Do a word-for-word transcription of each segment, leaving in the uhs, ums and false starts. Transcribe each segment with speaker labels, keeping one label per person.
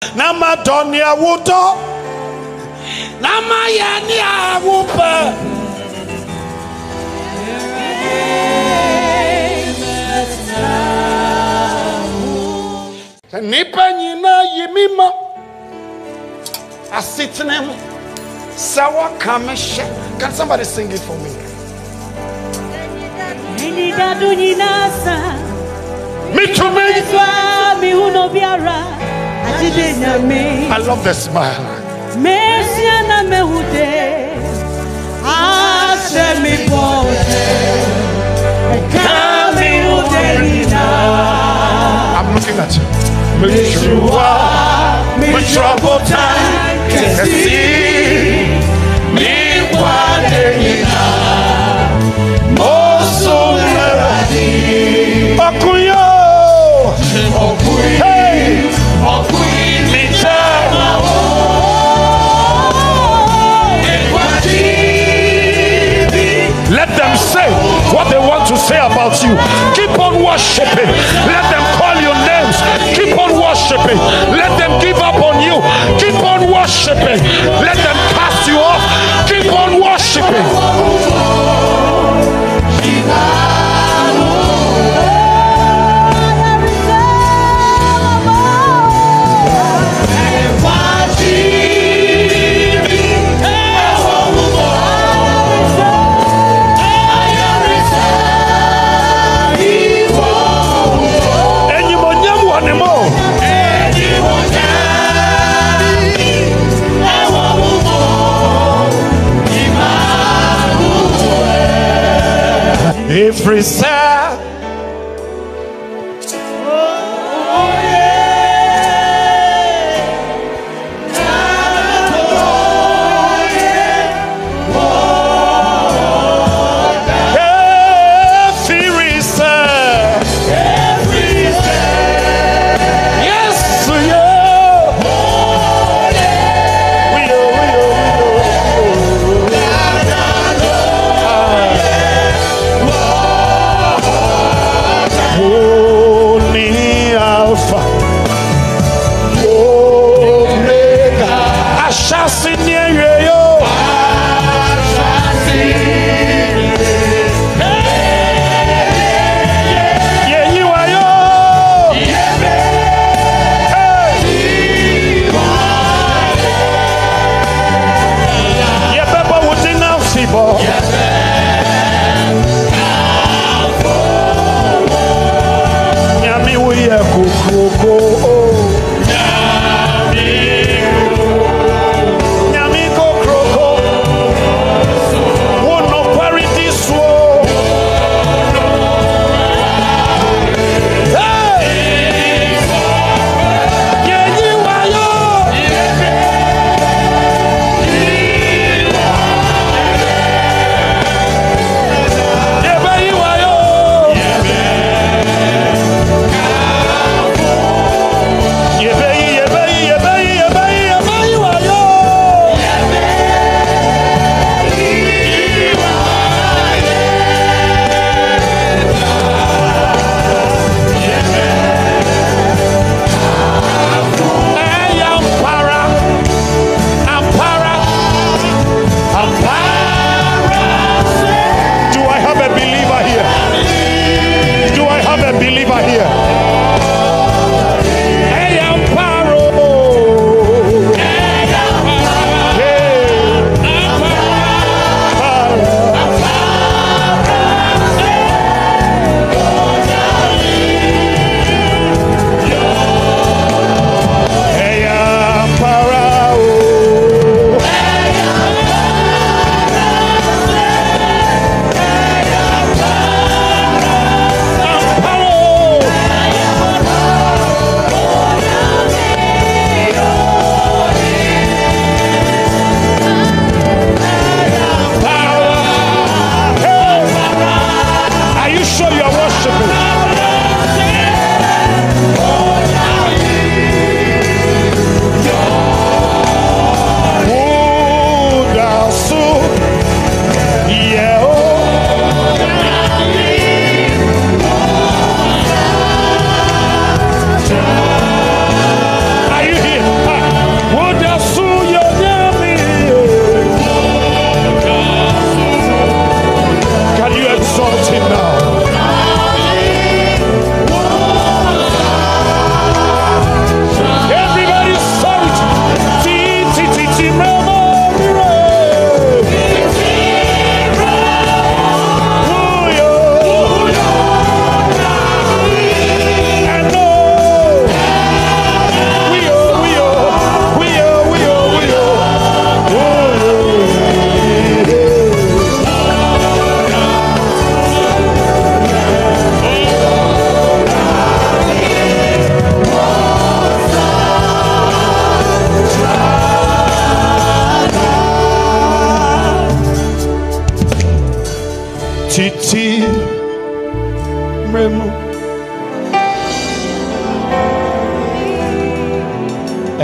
Speaker 1: Nama donia wuto. Nama yania wupa. Nipa nyina yimima. Asitnem. Sawa kameshe. Can somebody sing it for me? I love the smile. I'm looking at you. My trouble time can see me one Moso Melody Okuyo Hey Okuyi Mitama Let them say what they want to say about you. Keep on worshiping. Let them call your names. Keep on worshiping. Let them give up on you. Keep on worshiping. Let them cast you off. Keep on worshiping. Every sad oh yeah oh yeah oh every sad every sad yes yeah oh yeah we oh we oh we oh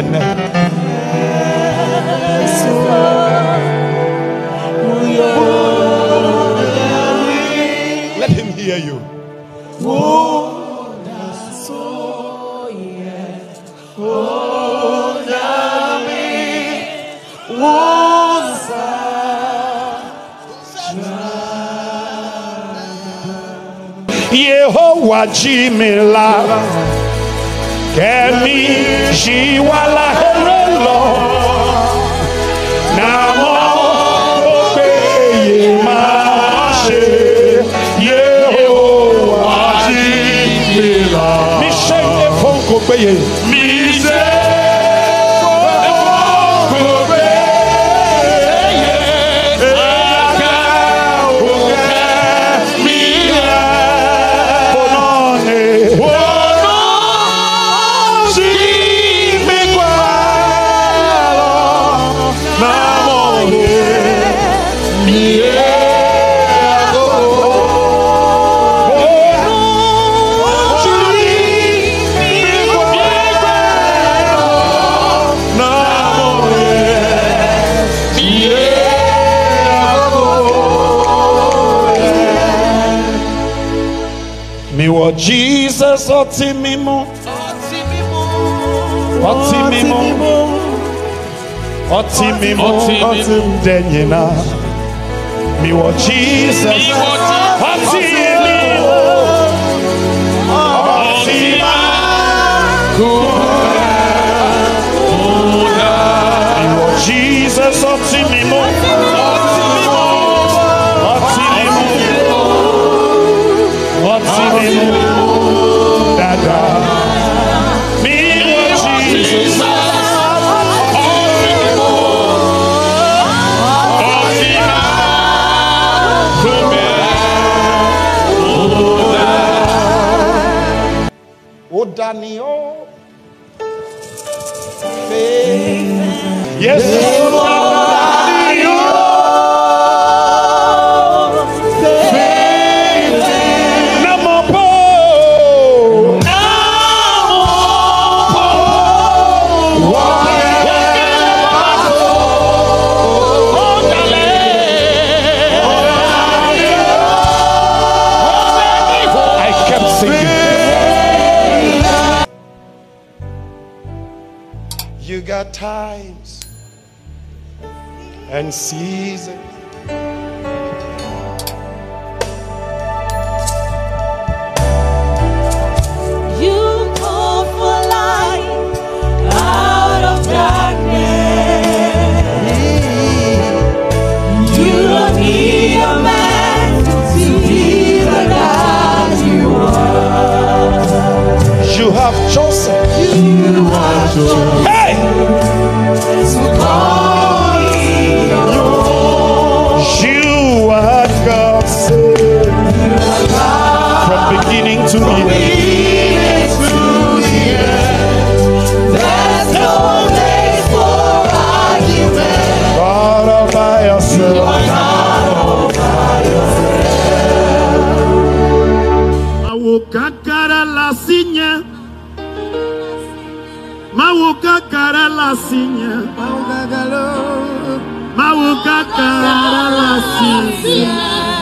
Speaker 1: Let him hear you. Yehovah Jimila Kemi Jiwala Hello Namo Obeye Mashe Yehovah Jimila Mishe Fonko Beye Mishe Jesus otimimo otimimo otimimo otim denyina mi wo Jesus otimimo otima mi wo Jesus otimimo otimimo otimimo Dada, me Jesus, oh Daniel, yes, you got times and seasons.
Speaker 2: You call for light out of darkness. You don't need a man to be the God you are.
Speaker 1: You have chosen.
Speaker 2: You have chosen.
Speaker 1: Hey!
Speaker 2: To call you.
Speaker 1: You are God, say, from beginning to the end.
Speaker 2: There's no place for argument.
Speaker 1: God all by yourself.
Speaker 2: You are God all by yourself.
Speaker 1: Awukakara la sinya. Mawukakara la sinya. Mawukakara la sinya.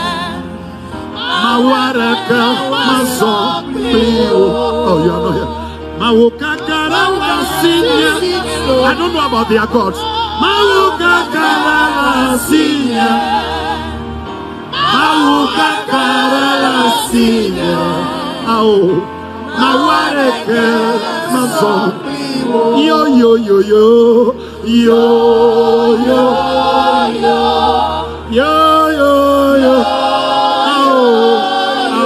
Speaker 1: Mawaraka maso. Oh, you are not here. Mawukakara la sinya. I don't know about their gods. Mawukakara la sinya. Mawukakara la sinya. Oh, Mawaraka maso. Yo yo yo yo yo yo yo yo yo yo oh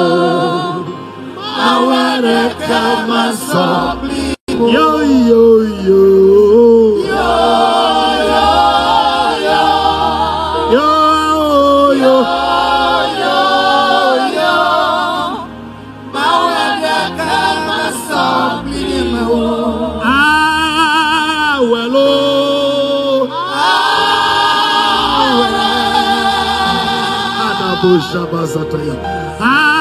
Speaker 1: oh aware kama so yo yo yo yo yo yo yo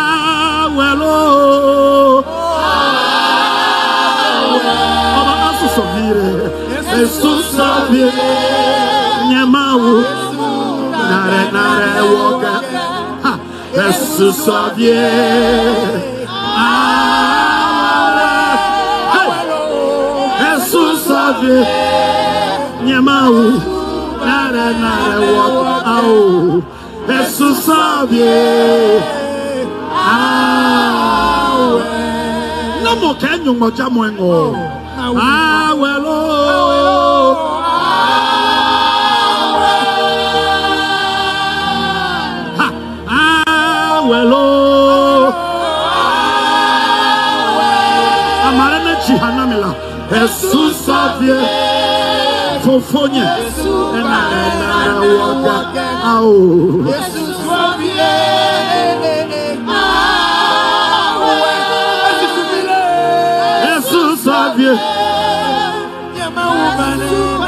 Speaker 1: Ah, well, oh, ah, well.
Speaker 3: sovire Jesus sovie nyamawu nare nare woga ha Jesus sovie ah Jesus sovie nyamawu nare nare woga au Jesus sovie ah namo kenyo moja mwengo ah welo ha ah welo amara na chihanamela Jesus savie fofonye na na woga au Jesus savie Jesus savie